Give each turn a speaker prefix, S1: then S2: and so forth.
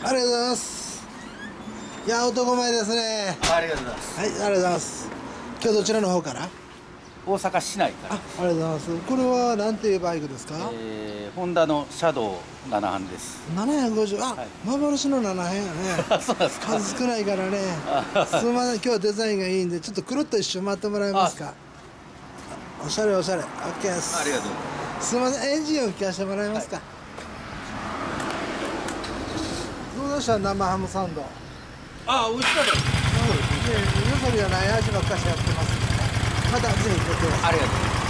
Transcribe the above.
S1: ありがとうございます。いや、男前ですね。
S2: ありがとうございます。
S1: はい、ありがとうございます。今日どちらの方から？
S2: 大阪市内から。
S1: ありがとうございます。これはなんていうバイクですか？
S2: ホンダのシャドウ7班です。
S1: 750、
S2: はい、
S1: 幻の7班やね。
S2: そうなんですか。
S1: 数少ないからね。すみません、今日はデザインがいいんで、ちょっとくるっと一周回ってもらえますか？おしゃれおしゃれ。オッケーです。
S2: ありがとうございます。
S1: すみません、エンジンを聞かせてもらえますか？はい、どうでした、生ハムサンド？
S2: あ、美味しかったです。
S1: よそにはない味ばっかしやってますんでね。またぜひご協力。
S2: ありがとうございます。